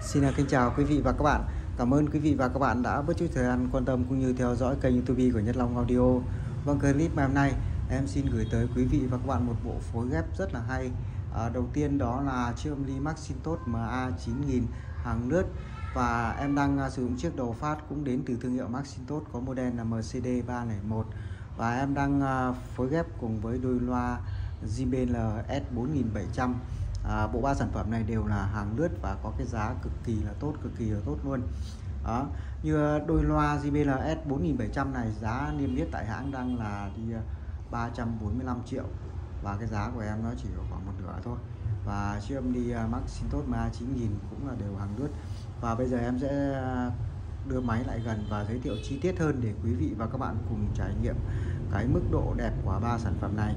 Xin kính chào quý vị và các bạn. Cảm ơn quý vị và các bạn đã bớt chút thời gian quan tâm cũng như theo dõi kênh YouTube của Nhất Long Audio. Vâng, clip ngày hôm nay em xin gửi tới quý vị và các bạn một bộ phối ghép rất là hay. Đầu tiên đó là chiếc âm ly Macintosh MA9000 hàng lướt, và em đang sử dụng chiếc đầu phát cũng đến từ thương hiệu Macintosh có model là MCD301, và em đang phối ghép cùng với đôi loa JBL S4700. Bộ ba sản phẩm này đều là hàng lướt và có cái giá cực kỳ là tốt luôn. Đó, như đôi loa JBL S4700 này giá niêm yết tại hãng đang là đi 345 triệu, và cái giá của em nó chỉ khoảng một nửa thôi. Và chiếc âm ly Macintosh MA9000 cũng là đều hàng lướt. Và bây giờ em sẽ đưa máy lại gần và giới thiệu chi tiết hơn để quý vị và các bạn cùng trải nghiệm cái mức độ đẹp của ba sản phẩm này.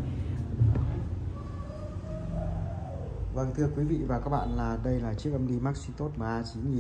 Vâng, thưa quý vị và các bạn, là đây là chiếc âm ly Macintosh MA9000.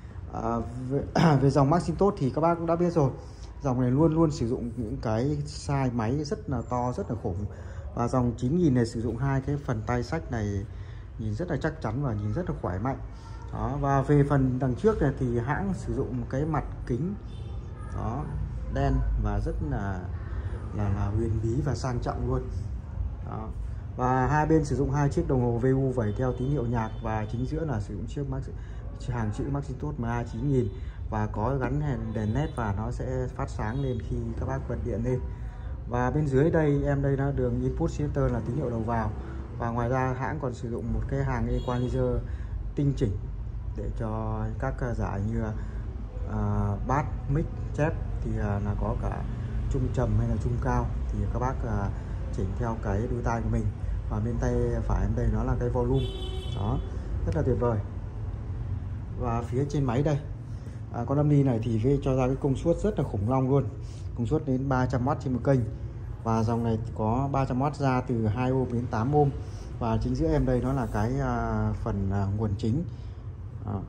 Về dòng Macintosh thì các bác cũng đã biết rồi, dòng này luôn sử dụng những cái size máy rất là to, rất là khủng. Và dòng 9000 này sử dụng hai cái phần tay sách này nhìn rất là chắc chắn và nhìn rất là khỏe mạnh. Đó, và về phần đằng trước này thì hãng sử dụng một cái mặt kính đó đen và rất là huyền bí và sang trọng luôn. Đó. Và hai bên sử dụng hai chiếc đồng hồ VU vẩy theo tín hiệu nhạc, và chính giữa là sử dụng chiếc hàng chữ Macintosh MA9000 và có gắn đèn LED và nó sẽ phát sáng lên khi các bác bật điện lên. Và bên dưới đây là đường input selector là tín hiệu đầu vào, và ngoài ra hãng còn sử dụng một cái hàng equalizer tinh chỉnh để cho các giải như bass, mic, chép thì là có cả trung trầm hay là trung cao thì các bác chỉnh theo cái đôi tai của mình. Và bên tay phải em đây nó là cái volume đó, rất là tuyệt vời. Và phía trên máy đây con âm ly này thì cho ra cái công suất rất là khủng long luôn, công suất đến 300W trên một kênh, và dòng này có 300W ra từ 2 ohm đến 8 ohm. Và chính giữa em đây nó là cái phần nguồn chính đó.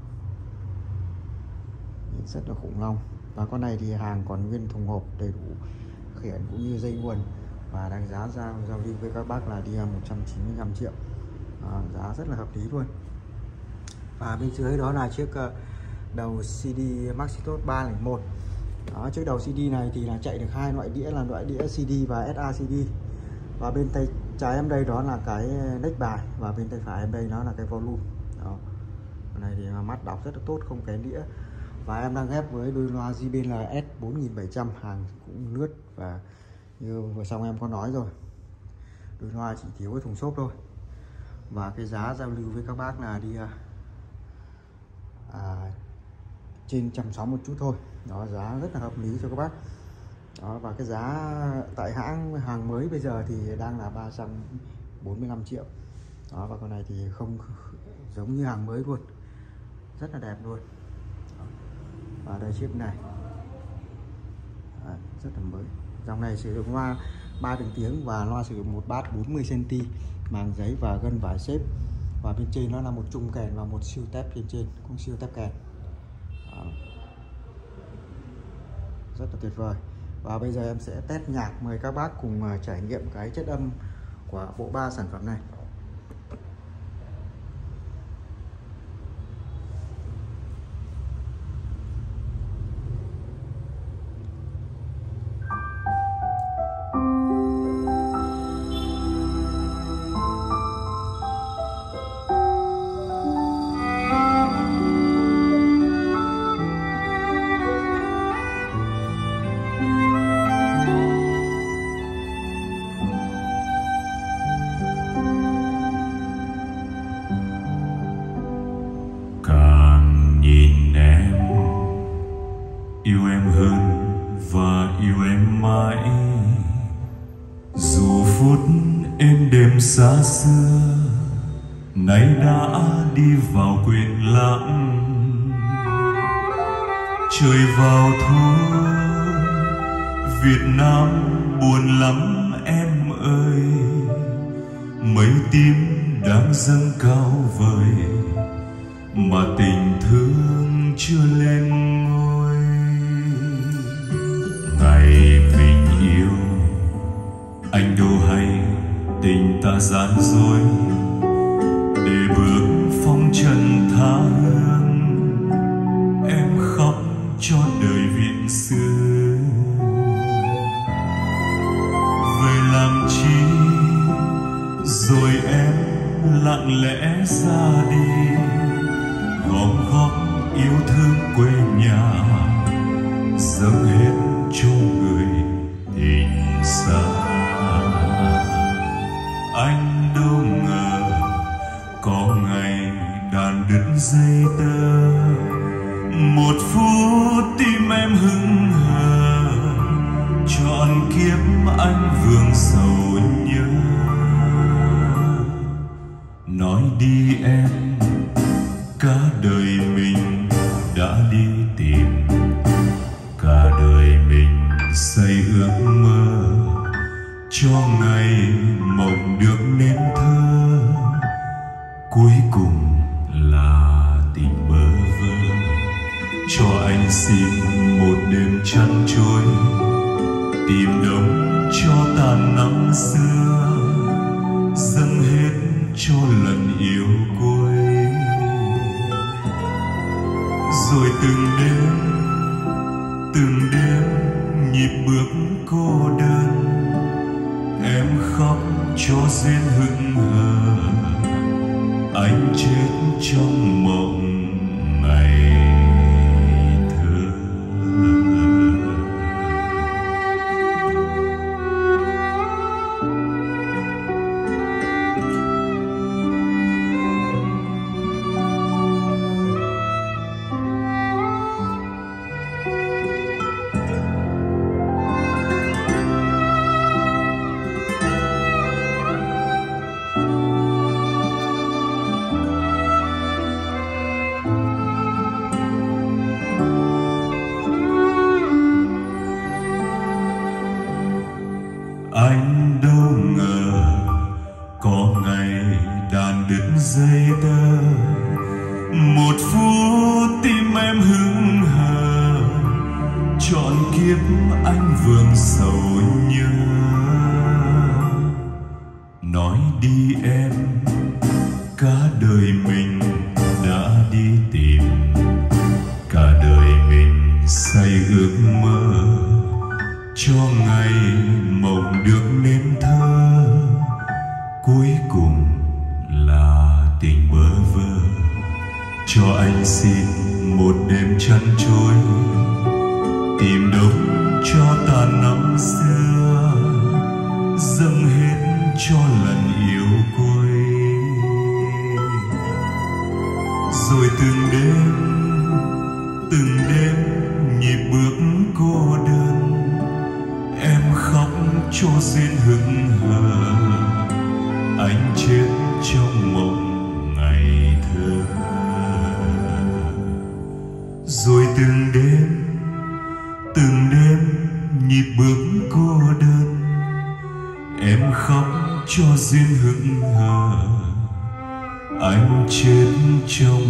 Rất là khủng long. Và con này thì hàng còn nguyên thùng hộp đầy đủ khiển cũng như dây nguồn, và đang giá giao lưu với các bác là đi 195 triệu. Giá rất là hợp lý luôn. Và bên dưới đó là chiếc đầu CD Macintosh 301. Đó, chiếc đầu CD này thì là chạy được hai loại đĩa là loại đĩa CD và SACD. Và bên tay trái em đây đó là cái neck bài, và bên tay phải em đây nó là cái volume. Đó. Cái này thì mắt đọc rất là tốt, không kén đĩa. Và em đang ghép với đôi loa JBL S4700 hàng cũng lướt, và như vừa xong em có nói rồi, đôi loa chỉ thiếu cái thùng xốp thôi. Và cái giá giao lưu với các bác là đi trên 160 một chút thôi. Đó, giá rất là hợp lý cho các bác. Đó, và cái giá tại hãng hàng mới bây giờ thì đang là 345 triệu. Đó, và con này thì không giống như hàng mới luôn, rất là đẹp luôn. Đó. Và đây chiếc này rất là mới. Dòng này sử dụng loa 3 đường tiếng và loa sử dụng một bát 40 cm, màng giấy và gân vải xếp. Và bên trên nó là một trung kèn và một siêu tép bên trên, cũng siêu tép kèn. Đó. Rất là tuyệt vời. Và bây giờ em sẽ test nhạc, mời các bác cùng trải nghiệm cái chất âm của bộ ba sản phẩm này. Yêu em hơn và yêu em mãi, dù phút êm đêm xa xưa nay đã đi vào quên lãng. Trời vào thu Việt Nam buồn lắm em ơi, mấy tim đang dâng cao vời mà tình thương chưa lên ngôi. Ngày mình yêu anh đâu hay tình ta gian dối, để bước phong trần tha hương đàn đứt dây tơ. Một phút tim em hững hờ, trọn kiếp anh vương sầu nhớ. Nói đi em, cả đời mình đã đi tìm, cả đời mình xây ước mơ, cho ngày mộng được nên thơ, cuối cùng là tình bơ vơ. Cho anh xin một đêm chăn trôi, tìm đông cho tàn năm xưa, dâng hết cho lần yêu cuối. Rồi từng đêm nhịp bước cô đơn, em khóc cho duyên hững hờ, anh chết trong mộng ngày thơ. Anh đâu ngờ có ngày đàn đứt dây tơ. Một phút tim em hững hờ, trọn kiếp anh vương sầu nhớ. Nói đi em, cả đời mình đã đi tìm, cả đời mình xây ước mơ, cho ngày mộng được nên thơ, cuối cùng là tình bơ vơ. Cho anh xin một đêm chăn trôi, tìm đông cho tàn năm xưa, dâng hết cho lần yêu cuối. Rồi từng đêm nhịp bước cô đơn, em khóc cho duyên hững hờ, anh chết trong mộng ngày thơ. Rồi từng đêm nhịp bước cô đơn, em khóc cho duyên hững hờ, anh chết trong